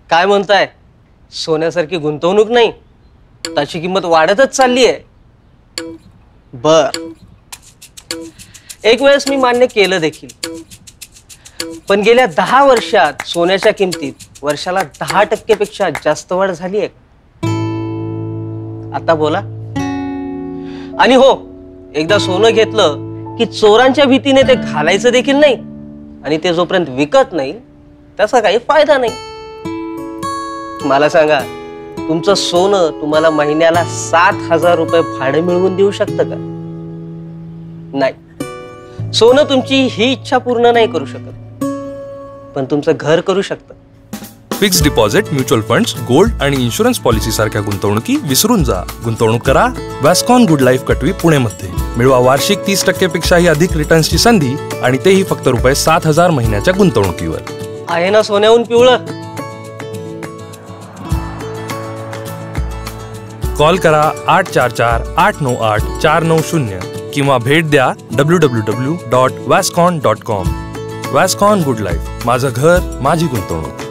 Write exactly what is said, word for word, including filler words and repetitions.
काय म्हणताय? सोन्यासारखी गुंतवणूक नाही, त्याची किंमत वाढतच चालली आहे. बर, एक वेळेस मी मान्य केलं देखील, पण गेल्या दहा वर्षात सोन्याच्या किमतीत वर्षाला दहा टक्के पेक्षा जास्त वाढ झाली आहे. आता बोला. आणि हो, एकदा सोनं घेतलं की चोरांच्या भीतीने ते घालायचं देखील नाही, आणि ते जोपर्यंत विकत नाही त्याचा काही फायदा नाही. मला सांगा, तुमचं सोनं तुम्हाला महिन्याला सात हजार रुपये भाडे मिळवून देऊ शकतं का? नाही. सोनं तुमची ही इच्छा पूर्ण नाही करू शकत, पण तुमचं घर करू शकतं. Fix deposit, mutual funds, gold आणि इन्शुरन्स पॉलिसी सारख्या गुंतवणुकी विसरून जा. गुंतवणूक करा वॅस्कॉन गुड लाईफ कटवी पुणे मध्ये. मिळवा वार्षिक तीस टक्के पेक्षाही अधिक रिटर्न्सची संधी, आणि तेही फक्त रुपये सात हजार महिन्याच्या गुंतवणुकीवर. आहे ना सोन्याहून पिवळं? कॉल करा आठ चार चार आठ नऊ आठ चार नऊ शून्य किंवा भेट द्या W W W dot Vascon dot com. Vascon good life, माझं घर माझी गुंतवणूक.